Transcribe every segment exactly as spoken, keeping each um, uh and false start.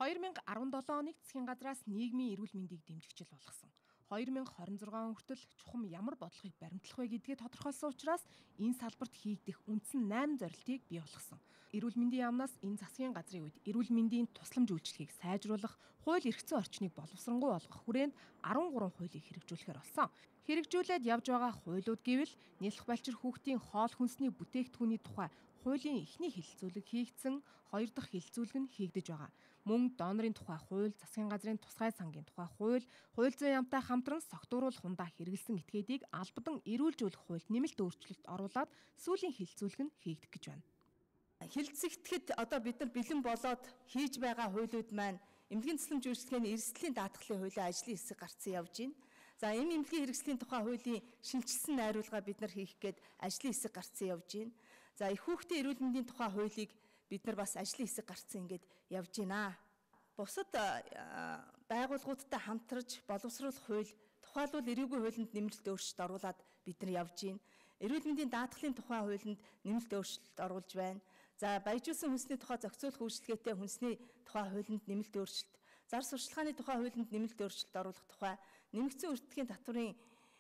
хоёр мянга арван долоо оныг засгийн газраас нийгмийн эрүүл мэндийг дэмжигчил болгосон. хоёр мянга хорин зургаан он хүртэл чухам ямар бодлогыг баримтлах вэ гэдгээ тодорхойлсон учраас энэ салбарт хийгдэх үндсэн найм зорилтыг бий болгосон. Эрүүл мэндийн яамнаас энэ засгийн газрын үед эрүүл мэндийн тусламж үйлчилгээг сайжруулах, хууль эрх зүйн орчныг боловсронгуй болгох хүрээнд арван гурван хуулийг хэрэгжүүлэхээр болсон. Хэрэгжүүлээд явж байгаа хуулиуд гэвэл нийлх балчир хүүхдийн хоол хүнсний бүтээгдэхүүний тухай хуулийн эхний хэлэлцүүлэг хийгдсэн, хоёр дахь хэлэлцүүлэг нь хийгдэж байгаа. Мөн донорын тухай хууль, засгийн газрын тусгай сангийн тухай хууль, хууль зүйн яамтай хамтран согтууруулах хундаа хэрэгэлсэн этгээдийг албадан эрүүлжүүлэх хуульд нэмэлт өөрчлөлт оруулаад сүүлийн хэлэлцүүлэг нь хийгдэх гэж байна. Хэлэлцэгдэхэд одоо бид нар бэлэн болоод хийж байгаа хуулиуд маань эмнэлгийн тусламж үйлчилгээний эрсдлийн даатгалын хуулийн ажлын хэсэг гарцсан явж байна. За энэ эмнэлгийн хэрэгслийн тухай хуулийн шинжилсэн найруулга бид нар хийх гээд ажлын хэсэг гарцсан явж байна. За их хүүхдийн эрүүл мэндийн тухай хуулийг бид нар бас ажлын хэсэг гарцсан ингээд явж байна. Бусад байгууллагуудтай хамтарч боловсруулах хууль, тухайлбал эрүүгийн хуулинд нэмэлт өөрчлөлт оруулаад бид нар явж байна. Эрүүл мэндийн даатгалын тухай хуулинд нэмэлт өөрчлөлт оруулж байна. За баяжуулсан хүнсний тухай зохицуулах үйлчилгээтэй хүнсний тухай хуулинд нэмэлт өөрчлөлт, зар сурчлагын тухай хуулинд нэмэлт өөрчлөлт оруулах тухай, нэмэгдсэн өртгийн татварын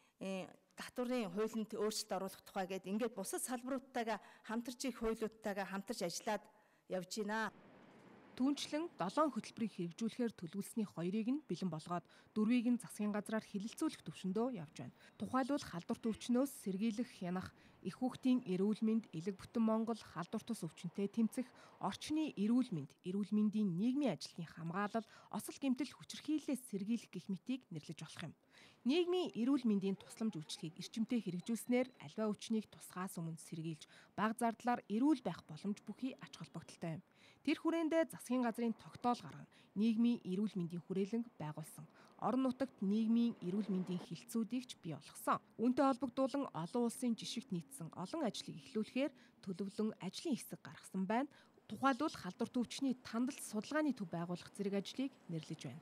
татварын хуулинд өөрчлөлт оруулах тухай гэдэг ингээд бусад салбаруудтайгаа хамтарч их хуулиудтайгаа хамтарч ажиллаад явж байна. Түүнчлэн долоон хөтөлбөрийг хэрэгжүүлэхээр төлөвлөсний хоёрыг нь бэлэн болгоод дөрвийг нь засгийн газраар хэлэлцүүлэх төвшөндөө явж байна. Тухайлбал халдварт өвчнөөс сэргийлэх хянах, их хүүхдийн эрүүл мэнд, элэг бүтэн Монгол халдвар тус өвчнөдтэй тэмцэх, орчны эрүүл мэнд, эрүүл мэндийн нийгмийн ажлын хамгаалал, осол гэмтэл хүчирхийллээс сэргийлэх гэх мэтийг нэрлэж болох юм. Нийгмийн эрүүл мэндийн тусламж үйлчилгээг эрчимтэй хэрэгжүүлснээр аливаа өвчнийг тусгаас өмнө сэргийлж, бага зардлаар эрүүл байх боломж бүхий ач холбогдолтой юм. Тэр хүрээндээ засгийн газрын тогтоол гарган нийгмийн эрүүл мэндийн хүрээлэнг байгуулсан. Орон нутагт нийгмийн эрүүл мэндийн хилцүүдийг ч бий болгосон. Үүнтэй холбогдуулан олон улсын жишигт нийцсэн олон ажлыг эхлүүлэхээр төлөвлөн ажлын хэсэг гаргасан байна. Тухайлбал халдварт өвчний тандалт судалгааны төв байгуулах зэрэг ажлыг нэрлэж байна.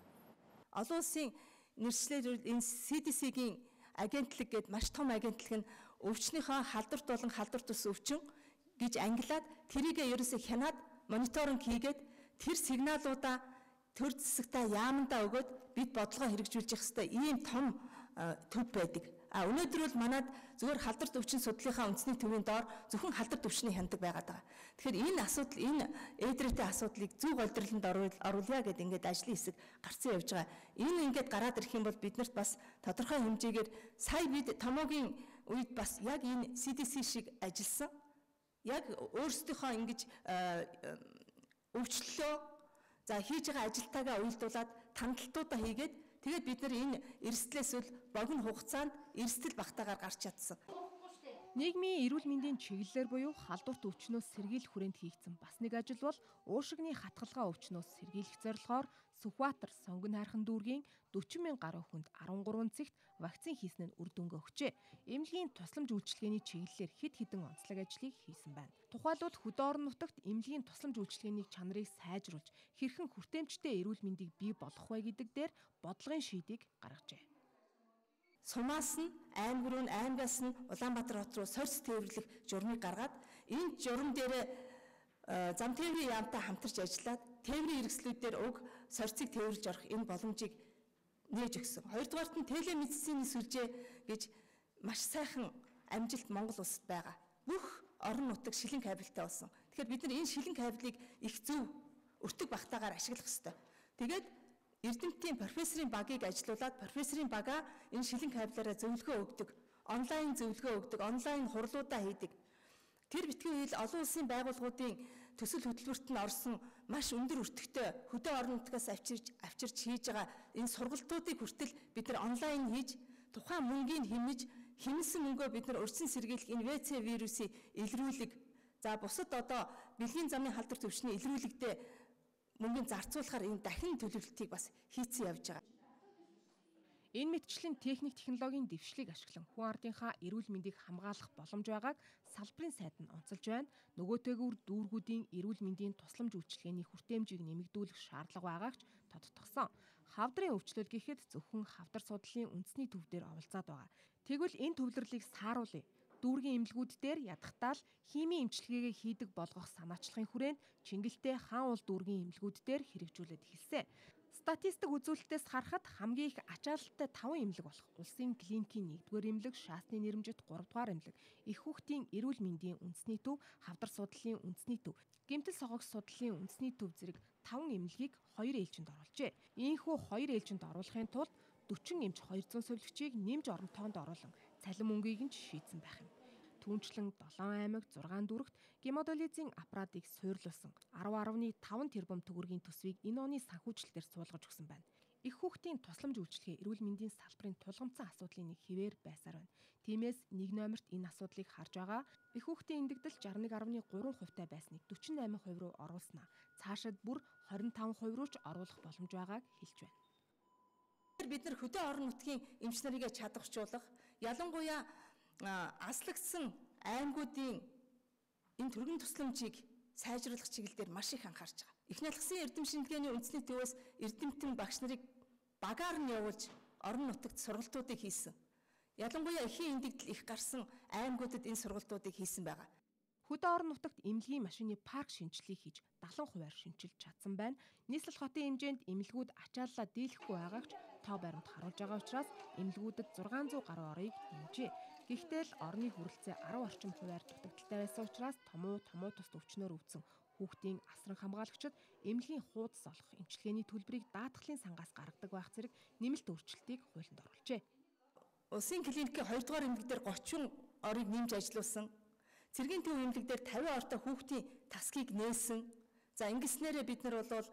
Олон улсын нэршлэр энэ си ди си-гийн агентлаг гэдэг маш том агентлаг нь өвчнийхөө халдварт болон халдварт ус өвчин гэж ангилаад тэрийгэ ерөөсөө хянаад мониторинг хийгээд тэр сигналуудаа төр засагтаа яамандаа өгөөд бид бодлогоо хэрэгжүүлж явах хэрэгтэй ийм том төв байдаг. А өнөөдөр бол манад зөвхөн халдварт өвчин судлалынхаа үндэсний төвийн доор зөвхөн халдварт өвчний хяндаг байгаад байгаа. Тэгэхээр энэ асуудал энэ эдрэтийн асуудлыг зөв голдролонд оруулъя гэдэг ингээд ажлын хэсэг гарцсан явж байгаа. Энэ ингээд гараад ирэх юм бол биднэрт бас тодорхой хэмжээгээр сая бид томоогийн үед бас яг энэ си ди си шиг ажилласан. Яг өөрсдийнхөө ингэж өвчлөлөө за хийж байгаа ажилтаагаа уялдуулаад тандалтуудаа хийгээд тэгээд бид нар энэ эрсдлээс үл богино хугацаанд эрсдэл багтаагаар гарч чадсан. Нийгмийн эрүүл мэндийн чиглэлээр буюу халдварт өвчнөөс сэргийлэх хүрээнд хийгдсэн бас нэг ажил бол уушигны хатгалгаа өвчнөөс сэргийлэх зорилгоор Сүхбаатар сонгон хайрхан дүүргийн дөрвөн мянган гаруй хүнд арван гурван цэгт вакцин хийсэн нь үр дүнгээ өгчээ. Эмнэлгийн тусламж үйлчилгээний чиглэлээр хэд хэдэн онцлог ажлыг хийсэн байна. Тухайлбал хөдөө орон нутагт эмнэлгийн тусламж үйлчилгээний чанарыг сайжруулж хэрхэн хүртээмжтэй эрүүл мэндийг бий болгох вэ гэдэг дээр бодлогын шийдийг гаргажээ. Сумаас нь аймаг руу, аймагаас нь Улаанбаатар хот руу сорьц тээвэрлэх журмыг гаргаад энэ журам дээр зам тээврийн яамтай хамтарч ажиллаад тээврийн хэрэгслүүдээр уг сорьцыг тээвэрлж орох энэ боломжийг нээж өгсөн. Хоёрдугаарт нь телемедицины сүлжээ гэж маш сайхан амжилт Монгол улсад байгаа. Бүх орон нутаг шилэн кабелтай болсон. Тэгэхээр бид нар энэ шилэн кабелийг их зөв өртөг багтаагаар ашиглах ёстой. Тэгээд Эрдэмтдийн профессорын багийг ажилуулад профессорын бага энэ шилэн кабелаараа зөвлөгөө өгдөг, онлайн зөвлөгөө өгдөг, онлайн хурлуудаа хийдэг. Тэр битгий хэл олон улсын байгууллагуудын төсөл хөтөлбөрт нь орсон маш өндөр өртөгтэй хөдөө орон нутгаас авчирч авчирч хийж байгаа энэ сургалтуудыг хүртэл бид нар онлайн хийж тухайн мөнгийг хэмнэж хэмнсэн мөнгөө бид нар өрсөн сэргийлэх энэ вэ цэ вирусыг илрүүлэг за бусад одоо бэлгийн замын халдварт өвчний илрүүлэгдээ мөнгөний зарцуулахаар энэ дахин төлөвлөлтийг бас хийцэн явж байгаа. Энэ мэтчлийн техник технологийн дэвшлиг ашиглан хүн ардынхаа эрүүл мэндийг хамгаалах боломж байгааг салбарын сайд нь онцолж байна. Нөгөөтэйгүр дүүргүүдийн эрүүл мэндийн тусламж үйлчилгээний хүртээмжийг нэмэгдүүлэх шаардлага байгаагч тодтогсон. Хавдрын өвчлөл гэхэд зөвхөн хавдар судлалын үндэсний төв дээр оволцоод байгаа. Тэгвэл энэ төвлөрлийг сааруулъя. Дүүргийн эмнэлгүүд дээр ядахтаа л химийн эмчилгээгээ хийдэг болгох санаачлагын хүрээнд Чингэлтэй хаан уул дүүргийн эмнэлгүүд дээр хэрэгжүүлээд эхэлсэн. Статистик үзүүлэлтээс харахад хамгийн их ачаалалтай таван эмнэлэг болох Улсын клиникийн нэгдүгээр эмнэлэг, Шаасны нэрэмжит гуравдугаар эмнэлэг, Их хүүхдийн эрүүл мэндийн үндэсний төв, Хавдар судлалын үндэсний төв, Гэмтэл согогч судлалын үндэсний төв зэрэг таван эмнэлгийг хоёр ээлжинд оруулжээ. Ийхүү хоёр ээлжинд оруулахын тулд дөрвөн эмч хоёр зуун сувлэгчийг нэмж оромтоонд оруулан цалин мөнгийг нь шийдсэн байх юм. Түүнчлэн долоон аймаг зургаан дүүрэгт гемодиализын аппаратыг суйрлуулсан арав гаруй таван тэрбум төгрөгийн төсвийг энэ оны санхүүжилтээр суулгаж өгсөн байна. Их хүүхдийн тусламж үйлчилгээ эрүүл мэндийн салбарын тулгамдсан асуудлын нэг хэвээр байсаар байна. Тиймээс нэг номерт энэ асуудлыг харж байгаа. Их хүүхдийн эндэгдэл шестнадцать гаруй три хувьтай байсныг дөрвөн восемь хувь руу оруулснаа цаашид бүр двадцать пять хувь руу ч оруулах боломж байгааг хэлж байна. Бид нар хөдөө орон нутгийн эмч нарыг чадварчуулах, ялангуяа аслагдсан аймагуудын энэ түргэн тусламжийг сайжруулах чиглэлээр маш их анхаарч байгаа. Эхний алхсан эрдэм шинжилгээний үндэсний төвөөс эрдэмтэн багш нарыг багаар нь явуулж орон нутагт сургалтуудыг хийсэн. Ялангуяа эхийн эндэгдэл их гарсан аймагуудад энэ сургалтуудыг хийсэн байгаа. Хөдөө орон нутагт эмнэлгийн машины парк шинжилгээг хийж дагалан хувиар шинжилж чадсан байна. Нийслэл хотын хэмжээнд эмнэлгүүд ачааллаа дийлэхгүй байгаагч тоо баримт харуулж байгаа учраас эмнэлгүүдэд зургаан зуун гаруй орыг нэмжээ. Гэхдээ л орны хүрэлцээ арав орчим хувиар дутагдaltaй байсан учраас томуу томуу тус өвчнөөр өвдсөн хүүхдийн асран хамгаалагчид эмнэлгийн хуудас олох эмчилгээний төлбөрийг даатгалын сангаас гаргадаг байх зэрэг нэмэлт өөрчлөлтийг хуулинд оруулжээ. Улсын клиникийн хоёр дугаар эмнэлэг дээр гучин орыг нэмж ажилуулсан. Цэргийн төв эмнэлэг дээр тавин ортой хүүхдийн тасгийг нээсэн. За ингэснээрээ бид нар бол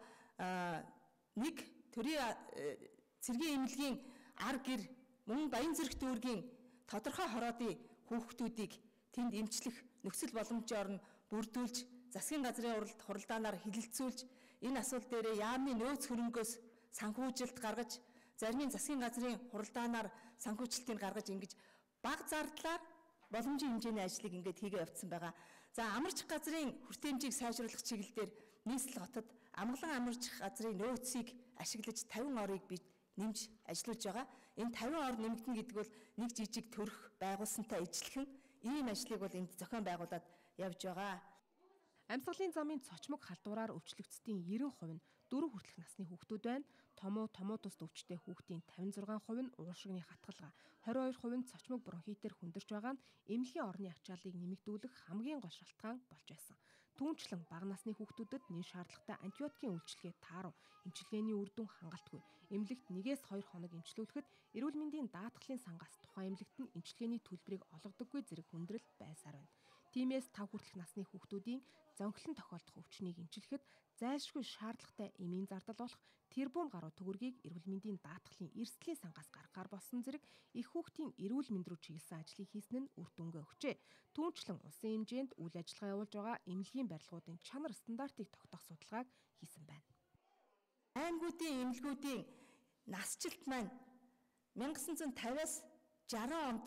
нэг төрийн цэргийн эмнэлгийн ар гэр мөн Баянзүрх дүүргийн тодорхой хороодын хүүхдүүдийг тэнд эмчлэх нөхцөл боломжоор нь бүрдүүлж, засгийн газрын уралд хуралдаанаар хилэлцүүлж, энэ асуудал дээр яамны нөөц хөрөнгөөс санхүүжилт гаргаж, зарим нь засгийн газрын хуралдаанаар санхүүжилтийг гаргаж ингэж бага зардлаар боломжийн хэмжээний ажлыг ингээд хийгээ явуулсан байгаа. За амарч газрын хүртээмжийг сайжруулах чиглэлээр нийслэл хотод амгалан амарч газрын нөөцийг ашиглаж тавин орыг бид нэмж ажиллаж байгаа. Энэ тавин ор нэмэгдэнэ гэдэг бол нэг жижиг төрх байгуулсантай ижилхэн ийм ажлыг бол энд зохион байгуулад явж байгаа. Амьсгалын замын цочмог халдвараар өвчлөгдсдийн девять хувь нь дөрөв хүртэлх насны хүүхдүүд байна. Томуу томуу тус өвчтэй хүүхдийн пятьдесят шесть хувь нь уушигны хатгалгаа, двадцать two хувь нь цочмог бронхитээр хүндэрч байгаа нь эмнэлгийн орны ачааллыг нэмэгдүүлэх хамгийн гол шалтгаан болж байсан. Түүнчлэн бага насны хүүхдүүдэд нэн шаардлагатай антибиотикийн үйлчилгээ таарав. Эмчилгээний үр дүн хангалтгүй. Эмнэлэгт нэгээс хоёр хоног эмчлүүлэхэд эрүүл мэндийн даатгалын сангаас тухайн эмнэлэгт нь эмчилгээний төлбөрийг олгодоггүй зэрэг хүндрэл байсаар байна. Тиймээс тав хүртэлх насны хүүхдүүдийн зонхлон тохиолдох өвчнийг эмчлэхэд зайлшгүй шаардлагатай эмийн зардал болох тэрбум гаруй төгрөгийг эрүүл мэндийн даатгалын эрсдлийн сангаас гаргахаар болсон зэрэг их хүүхдийн эрүүл мэнд рүү чиглэсэн ажлыг хийсэн нь үр дүнгээ өгчээ. Түүнчлэн улсын хэмжээнд үйл ажиллагаа явуулж байгаа эмнэлгийн барилгуудын чанар стандартыг тогтоох судалгааг хийсэн байна. Аймагуудын эмнэлгүүдийн насжилт маань 천구 cinquantаас шестьдесят онд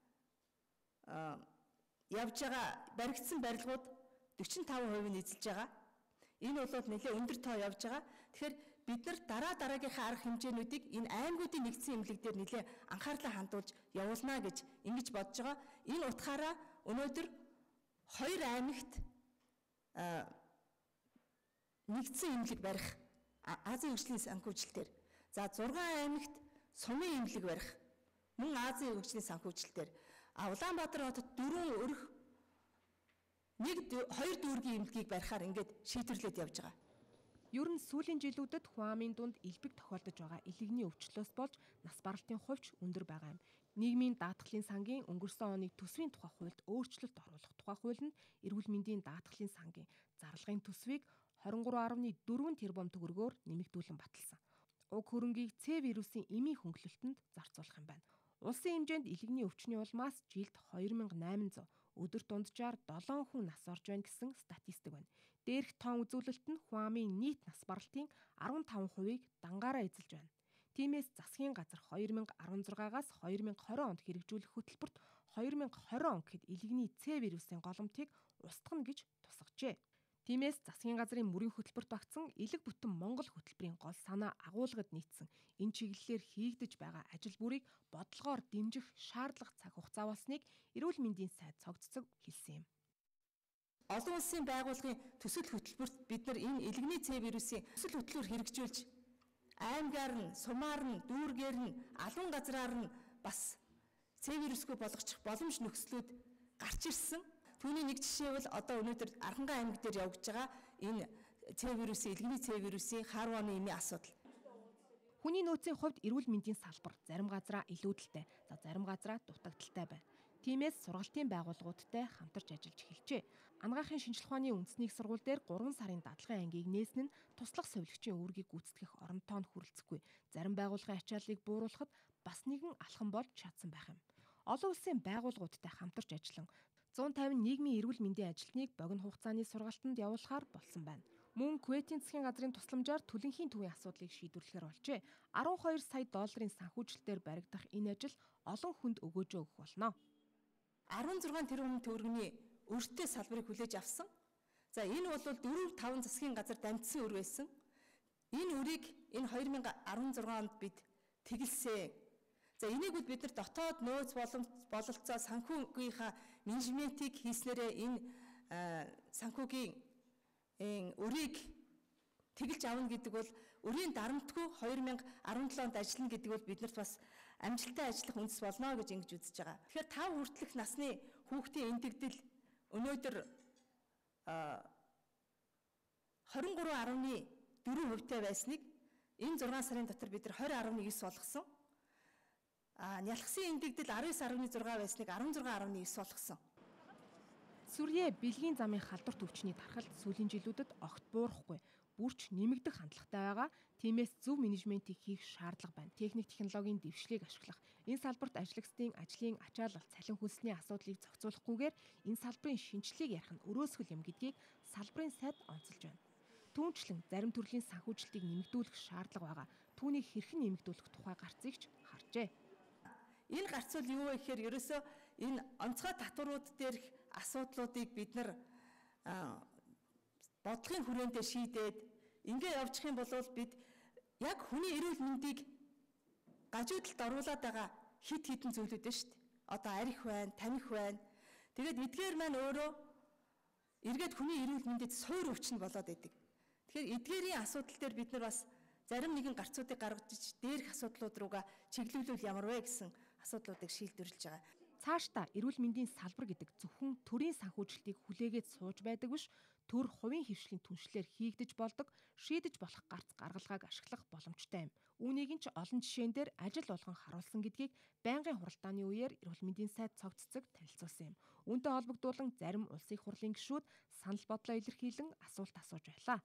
явж байгаа баригдсан барилгууд forty-five хувь нь эзэлж байгаа. Энэ бол нэлээд өндөр тоо явж байгаа. Тэгэхээр бид нар дараа дараагийнхаа арга хэмжээнүүдийг энэ аймагуудын нэгдсэн эмнэлэг дээр нэлээд анхаарлаа хандуулж явуулна гэж ингэж бодож байгаа. Энэ утгаараа өнөөдөр хоёр аймагт нэгдсэн эмнэлэг барих Азийн хөгжлийн санхүүжилтээр, за зургаан аймагт сумын эмнэлэг барих мөн Азийн хөгжлийн санхүүжилтээр, Улаанбаатар хотод дөрвөн өрх нэг хоёр дүүргийн эмнэлгийг барихаар ингээд шийдвэрлээд явж байгаа. Ер нь сүүлийн жилүүдэд Хуамын дунд элбэг тохиолдож байгаа элэгний өвчлөөс болж нас баралтын хувьч өндөр байгаа юм. Нийгмийн даатгалын сангийн өнгөрсөн оны төсвийн тухай хуульд өөрчлөлт оруулах тухай хуулинд эрүүл мэндийн даатгалын сангийн зарлагын төсвийг twenty-three point four тэрбум төгрөгөөр нэмэгдүүлэн баталсан. Уг хөрөнгийг С вирусын эмийн хөнгөлөлтөнд зарцуулах юм байна. Улсын хэмжээнд элэгний өвчний улмаас жилд two thousand eight hundred, өдөрт дунджаар seven хүн нас орж байна гэсэн статистик байна. Дээрх тоон үзүүлэлт нь Хуамын нийт нас баралтын fifteen percent-ийг дангаараа эзэлж байна. Тиймээс засгийн газар twenty sixteen-аас twenty twenty онд хэрэгжүүлэх хөтөлбөрт twenty twenty он гэхэд элэгний С вирусын голомтыг устгана гэж тусгажээ. Тиймээс засгийн газрын мөрийн хөтөлбөрт багтсан элэг бүтэн Монгол хөтөлбөрийн гол санаа агуулгад нийцсэн энэ чиглэлээр хийгдэж байгаа ажил бүрийг бодлогоор дэмжих шаардлага цаг хугацаа болсныг эрүүл мэндийн сайд цогццог хэлсэн юм. Олон улсын байгууллагын төсөл хөтөлбөрт бид нар энэ элэгний Цэ вирусын төсөл хөтөлбөр хэрэгжүүлж аймгаар нь, сумаар нь, дүүргээр нь, алуун газраар нь бас Цэ вирусгүй болгочих боломж нөхцлүүд гарч ирсэн. Түүний нэг жишээ бол одоо өнөөдөр Архангай аймаг дээр явагдаж байгаа энэ Цэ вирусын, элэгний Цэ вирусын Харваны эмийн асуудал. Хүний нөөцийн хувьд эрүүл мэндийн салбар зарим газраа илүүдэлтэй, за зарим газраа дутагдaltaй байна. Тиймээс сургалтын байгууллагуудтай хамтарч ажиллаж эхэлжээ. Анагаахын шинжилгээ ухааны үндэсний их сургууль дээр гурван сарын дадлагын ангийг нээсэн нь туслах совилгчийн үүргийг гүйцэтгэх оронтойн хүрэлцэхгүй. Зарим байгууллагын ачааллыг бууруулахад бас нэгэн алхам болж чадсан байх юм. Олон улсын байгууллагуудтай хамтарч ажиллан зуун тавин нийгмийн эрүүл мэндийн ажилтныг богино хугацааны сургалтанд явуулахаар болсон байна. Мөн Кувейтийн засгийн газрын тусламжаар түлэнхийн төвийн асуудлыг шийдвэрлэхээр болжээ. арван хоёр сая долларын санхүүжилтээр баригдах энэ ажил олон хүнд өгөөжөө өгөх болно. арван зургаан тэрбум төгрөгийн өртөө салбарыг хүлээж авсан. За энэ бол дөрөв таван засгийн газар дамжсан өр байсан. Энэ өрийг энэ хоёр мянга арван зургаан онд бид тэгэлсэн. За энийг бид нар дотоод нөөц бололцоо санхүүгийнхаа менежментийг хийснээрээ энэ санхүүгийн өрийг тэгэлж авна гэдэг бол өрийн дарамтгүй хоёр мянга арван долоо онд ажиллана гэдэг бол биднэрт бас амжилттай ажиллах үндэс болно гэж ингэж үзэж байгаа. Тэгэхээр тав хүртэлх насны хүүхдийн эндэгдэл өнөөдөр хорин гурван гаруй дөрвөн хувьтай байсныг энэ зургаан сарын дотор бид нар двадцать гаруй девять болгосон. А нялхсан эндэгдэл десять гаруй зургаан байсныг арван зургаан гаруй девять болгосон. Сүрье бэлгийн замын халдварт өвчний тархалт сүүлийн жилүүдэд огт буурахгүй, бүрч нэмэгдэх хандлагатай байгаа. Тиймээс зөв менежментийг хийх шаардлага байна. Техник технологийн дэвшлиг ашиглах, энэ салбарт ажиллагчдын ажлын ачаалал, цалин хөлсний асуудлыг зохицуулахгүйгээр энэ салбарын шинжилгээг ярих нь өрөөсгөл юм гэдгийг салбарын сайд онцолж байна. Түүнчлэн зарим төрлийн санхүүжилтийг нэмэгдүүлэх шаардлага байгаа. Түүнийг хэрхэн нэмэгдүүлэх тухай гарцыг ч харжээ. Энэ гарц бол юу вэ гэхээр ерөөсөө энэ онцгой татварууд дээрх асуудлуудыг бид нар бодлогын хүрээндээ шийдээд ингээ явчих юм бол бид яг хүний эрүүл мэндийг гажуудалд оруулаад байгаа хит хитэн зүйлүүд дээ шүү дээ. Одоо арх байна, таних байна. Тэгээд эдгээр маань өөрөө эргээд хүний эрүүл мэндэд суур өвчин болоод идэг. Тэгэхээр эдгээрийн асуудал дээр бид нар бас зарим нэгэн гарцуудыг гаргаж дээрх асуудлууд руугаа чиглүүлвэл ямар вэ гэсэн асуудлуудыг шийдвэрлэж байгаа. Цаашдаа эрүүл мэндийн салбар гэдэг зөвхөн төрийн санхүүжилтийг хүлээгээд сууж байдаг биш, төр хувийн хвшлийн түншлэлээр хийгдэж болдог, шийдэж болох гарц гаргалгааг ашиглах боломжтой юм. Үүнийг ч олон жишээн дээр ажил болгон харуулсан гэдгийг байнгын хуралдааны үеэр эрүүл мэндийн сайд цогццог танилцуулсан юм. Үүнтэй холбогдуулан зарим улсын их хурлын гишүүд санал бодлоо илэрхийлэн асуулт асууж байлаа.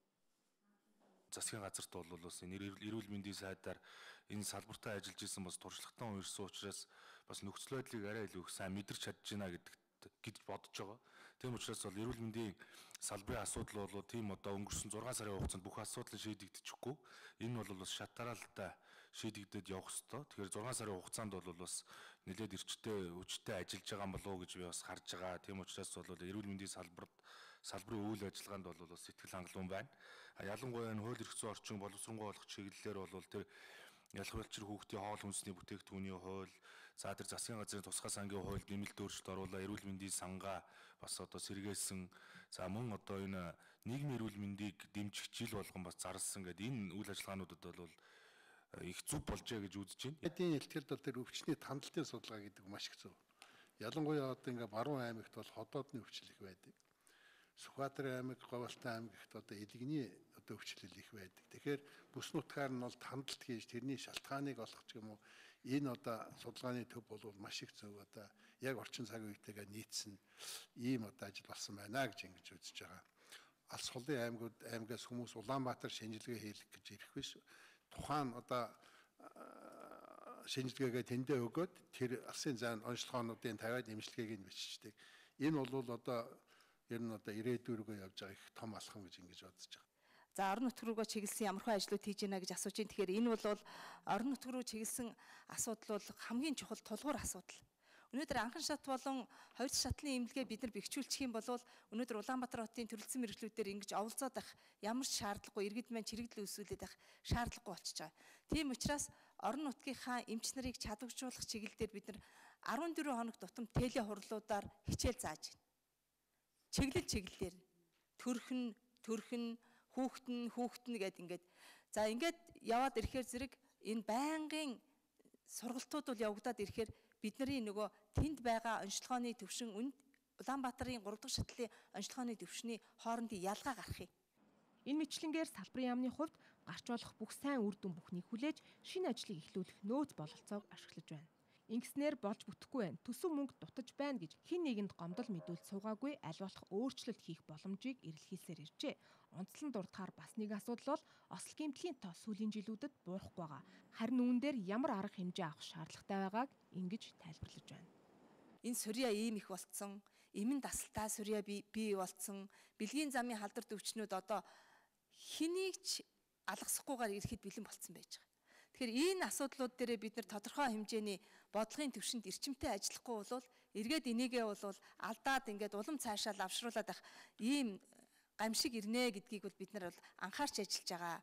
Засгийн газарт бол бас энэ эрүүл мэндийн сайдаар энэ салбартаа ажиллаж исэн бас туршлагатай хүн ирсэн учраас бас нөхцөл байдлыг арай илүү их сайн мэдэрч чадж байна гэдэгт гэж бодож байгаа. Тийм учраас бол эрүүл мэндийн салбарын асуудал бол тийм одоо өнгөрсөн зургаан сарын хугацаанд бүх асуудал шийдэгдэчихгүй. Энэ бол бас шат дараалтаа шийдэгдээд явах ёстой. Тэгэхээр зургаан сарын хугацаанд бол бас нэлээд эрчтэй хүчтэй ажиллаж байгаа юм болов уу гэж би бас харж байгаа. Тийм учраас бол эрүүл мэндийн салбарт салбарын үйл ажиллагаанд бол бас сэтгэл хангалуун байна. Ялангуяа энэ хууль эрх зүйн орчин боловсронгуй болох чиглэлээр бол тэр ялхуулчир хүүхдийн хоол хүнсний бүтээгдэхүүний хууль, за тэр засгийн газрын тусгай сангийн хуульд нэмэлт өөрчлөлт оруулаа, эрүүл мэндийн сангаа бас одоо сэргээсэн. За мөн одоо энэ нийгмийн эрүүл мэндийг дэмжих жил болгон бас зарласан гэдэг энэ үйл ажиллагаануудад бол их зүв болжээ гэж үзэж байна. Эдийн илтгэл бол тэр өвчний тандалтын судалгаа гэдэг маш их зөв. Ялангуяа одоо ингээ баруун аймагт бол ходоодны өвчл их байдаг. Сүхбаатар аймаг, Говьалтай аймагт одоо элэгний одоо өвчлөл их байдаг. Тэгэхээр бүс нутгаар нь бол тандалт хийж тэрний шалтгааныг олох ч юм уу энэ одоо судалгааны төв бол маш их зөв одоо яг орчин цагийн үетэйгээ нийцсэн ийм одоо ажил болсон байна гэж ингэж үзэж байгаа. Алс холын аймагуд аймагаас хүмүүс Улаанбаатар шинжилгээ хийх гэж ирэх биш. Тухайн одоо шинжилгээгээ тэндээ өгөөд тэр алсын зайн онцлогоонуудын тавиад эмчилгээг нь бичдэг. Энэ бол одоо ер нь одоо ирээдүйргөө явж байгаа их том алхам гэж ингэж бодож байгаа. За орон нутг руугаа чиглэсэн ямархай ажлууд хийж байна гэж асууж байна. Тэгэхээр энэ бол орон нутг руу чиглэсэн асуудал бол хамгийн чухал тулгуур асуудал. Өнөөдөр анхан шат болон хоёр шатлын имлэгээ бид нар бэхжүүлчих юм бол өнөөдөр Улаанбаатар хотын төрөлцсөн мэргэжлүүдээр ингэж оволцоод байх ямар ч шаардлагагүй, иргэд маань чирэгдэл үүсүүлээд байх шаардлагагүй болчихж байгаа. Тийм учраас орон нутгийнхаа эмч нарыг чадваржуулах чиглэлээр бид нар арван дөрвөн хоног тутам теле хурлуудаар хичээл зааж байна. Чиглэл чиглэлээр төрхн, төрхн, хүүхдэн, хүүхдэн гэд ингээд за ингээд яваад ирэхээр зэрэг энэ байнгын сургалтууд бол явагдаад ирэхээр бидний нөгөө тэнд байгаа онцлогооны төвшин үнд Улаанбаатарын гурав дахь шатлалын онцлогооны төвшний хоорондын ялгаа гарах юм. Энэ мэтлэнгээр салбарын яамны хувьд гарч болох бүх сайн үр дүн бүхнийг хүлээж шинэ ажлыг эхлүүлэх нөөц бололцоог ашиглаж байна. Ингэснээр болж бүтэхгүй байна. Төсөв мөнгө дутаж байна гэж хэн нэгэнд гомдол мэдүүлж суугаагүй аль болох өөрчлөлт хийх боломжийг эрэлхийлсээр иржээ. Онцлон дурдахаар бас нэг асуудал бол осол гэмтлийн тоо сүүлийн жилүүдэд буурахгүй байгаа. Харин үүн дээр ямар арга хэмжээ авах шаардлагатай байгааг ингэж тайлбарлаж байна. Энэ сурья ийм их болцсон, эмэн дасалтай сурья бий бий болцсон, бэлгийн замын халдвар төвчнүүд одоо хэнийг ч алгасахгүйгээр ирэхэд бэлэн болцсон байж байгаа. Тэгэхээр энэ асуудлууд дээр бид нар тодорхой хэмжээний бодлогын төвшөнд эрчимтэй ажиллахгүй бол эргээд энийгээ бол алдаад ингээд улам цаашаа лавшруулад байх ийм гамшиг ирнэ гэдгийг бол бид нар бол анхаарч ажиллаж байгаа.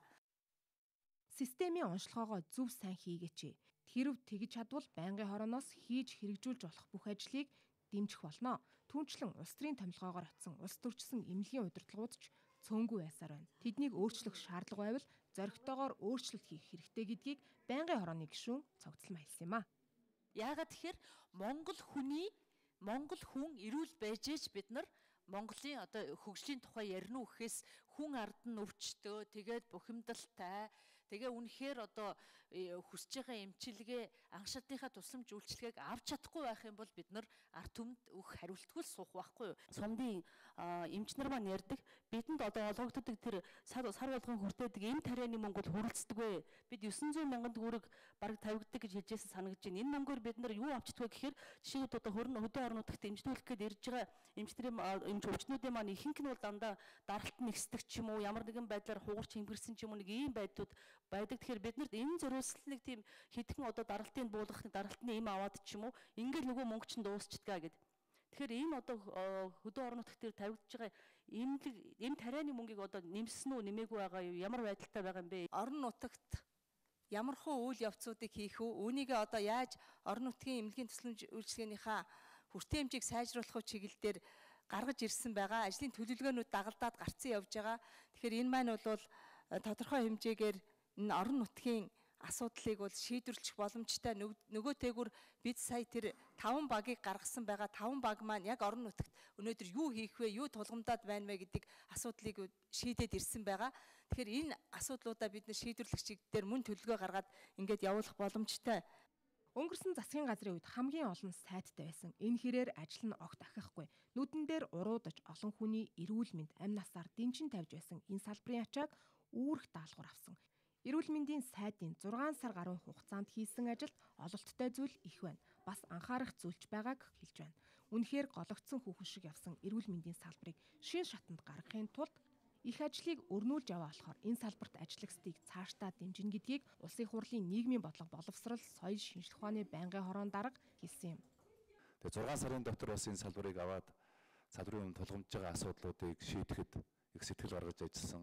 Системийн онцлогоогоо зөв сайн хийгээч. Тэрв тэгж чадвал байнгын хорооноос хийж хэрэгжүүлж болох бүх ажлыг дэмжих болно. Түүнчлэн улс төрийн томилгоогоор очсон улс төрчсөн эмнэлгийн удирдлагууд ч цөөнгүй байсаар байна. Тэднийг өөрчлөх шаардлага байвал зоригтойгоор өөрчлөлт хийх хэрэгтэй гэдгийг байнгын хорооны гишүүн цогцлон хэлсэн юм а. Яагаад тэгэхээр Монгол хүний Монгол хүн эрүүл байж ээж бид нар Монголын одоо хөгжлийн тухай ярина уу гэхээс хүн ард нь өвчтөө тэгээд бухимдалтай тэгээ үнэхээр одоо хүсэж байгаа эмчилгээ анх шатныхаа тусламж үйлчлэгийг авч чадахгүй байх юм бол бид нар ард түмэнд өөх хариултгүй суух байхгүй юу. Сумдын эмч нар маань ярьдаг бидэнд одоо олгогддог тэр сар сар болгон хүртээдэг эм тарианы мөнгө бол хүрэлцдэг вэ. Бид дев'эн зуун мянган төгрөг бараг тавигддаг гэж хэлжсэн санагдаж байна. Энэ мөнгөөр бид нар юу авчдгаа гэхээр жишээлбэл одоо хөрөн хөдөө орнуудад эмчнүүлэх гээд ирж байгаа эмчнэрийн эмч өвчнүүдийн маань ихэнх нь бол дандаа даралт нэгсдэг ч юм уу ямар нэгэн байдлаар хугарч хэмгэрсэн ч юм уу нэг ийм байдлууд байдаг. Тэгэхээр бид нарт энэ зориулсан нэг тийм хэдхэн одоо даралтыг буулгах даралтны эм аваад ч юм уу ингээл нөгөө мөнгө чинь дуусчдгаа гэдэг. Тэгэхээр ийм одоо хөдөө орнуудад тэр тавигдж байгаа эмнэлэг эм тарианы мөнгийг одоо нэмсэн үү нэмээгүй байгаа юу ямар байдалтай байгаа юм бэ? Орон нутагт ямар хуу үйл явцуудыг хийх үү? Үүнийгээ одоо яаж орон нутгийн эмнэлгийн тусламж үйлчилгээнийхээ хүртээмжийг сайжруулах чиглэлээр гаргаж ирсэн байгаа. Ажлын төлөвлөгөөнүүд дагалдаад гарцсан явж байгаа. Тэгэхээр энэ маань бол тодорхой хэмжээгээр энэ орон нутгийн асуудлыг бол шийдвэрлэх боломжтой. Нөгөө тээгүр бид сая тэр таван багийг гаргасан байгаа. Таван баг маань яг орон нутагт өнөөдөр юу хийх вэ, юу тулгамдаад байна вэ гэдэг асуудлыг шийдээд ирсэн байгаа. Тэгэхээр энэ асуудлуудаа бид нэ шийдвэрлэх чиглэлээр мөн төлөвлөгөө гаргаад ингээд явуулах боломжтой. Өнгөрсөн засгийн газрын үед хамгийн олон сайттай байсан. Энэ хэрээр ажил нь огт ахихгүй. Нүдэн дээр уруудаж олон хүний эрүүл мэнд амь насаар дэмжин тавьж байсан энэ салбарын ачааг үүрэх даалгавар авсан. Эрүүл мэндийн сайдын зургаан сар гаруй хугацаанд хийсэн ажилд ололттой зүйл их байна. Бас анхаарах зүйлч байгааг хэлж байна. Үнэхээр гологдсон хүүхэн шиг явсан эрүүл мэндийн салбарыг шин шатанд гаргахын тулд их ажлыг өрнүүлж яваа болохоор энэ салбарт ажиллагчдыг цаашдаа дэмжинэ гэдгийг Улсын хурлын нийгмийн бодлого боловсрол соёл шинжилх ухааны байнгын хороонд дарга хэлсэн юм. Тэгээ зургаан сарын дотор бас энэ салбарыг аваад салбарын өмнө тулгамдж байгаа асуудлуудыг шийдэхэд их сэтгэл гаргаж ажилласан,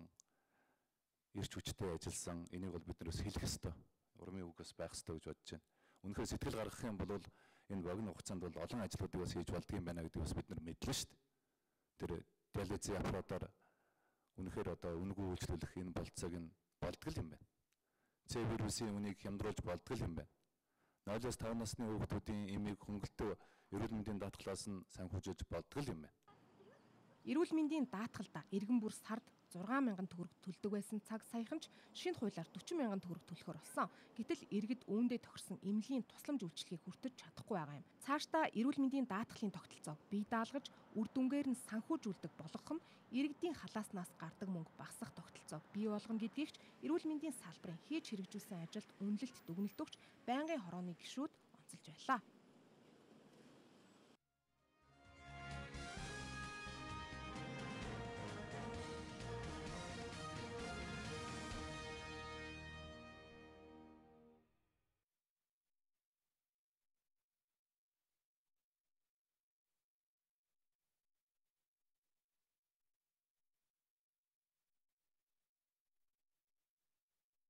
эрч хүчтэй ажилласан. Энийг бол бид нэрс хэлэх ёстой. Урмын үгээс байх ёстой гэж бодож байна. Үнэхээр сэтгэл гаргах юм бол энэ богино хугацаанд бол олон ажлуудыг бас хийж болдго юм байна гэдгийг бас бид нар мэдлээ шүү дээ. Тэр диализын аппаратаар үнэхээр одоо үнэгүй үйлчлүүлэх энэ болцоог нь болдгол юм байна. Цэ вирусын үнийг хямдруулж болдгол юм байна. ноолоос таван насны хүүхдүүдийн эмийг хөнгөлтөө эрүүл мэндийн даатгалаас нь санхүүжиж болдгол юм байна. Эрүүл мэндийн даатгалда иргэн бүр сард зургаан мянган төгрөг төлдөг байсан цаг саяханч шинэ хуулиар дөрвөн мянган төгрөг төлөхөр болсон. Гэтэл иргэд үүндээ тохирсон эмнэлгийн тусламж үйлчлэгийг хүртэж чадахгүй байгаа юм. Цаашдаа эрүүл мэндийн даатгалын тогтолцоог бие даалгаж үр дүнгээр нь санхүүжүүлдэг болгох нь иргэдийн халааснаас гардаг мөнгө багасах тогтолцоог бий болгоно гэдгийг ч эрүүл мэндийн салбарын хийж хэрэгжүүлсэн ажилд үнэлэлт дүгнэлт өгч байнгын хорооны гишүүд онцолж байлаа.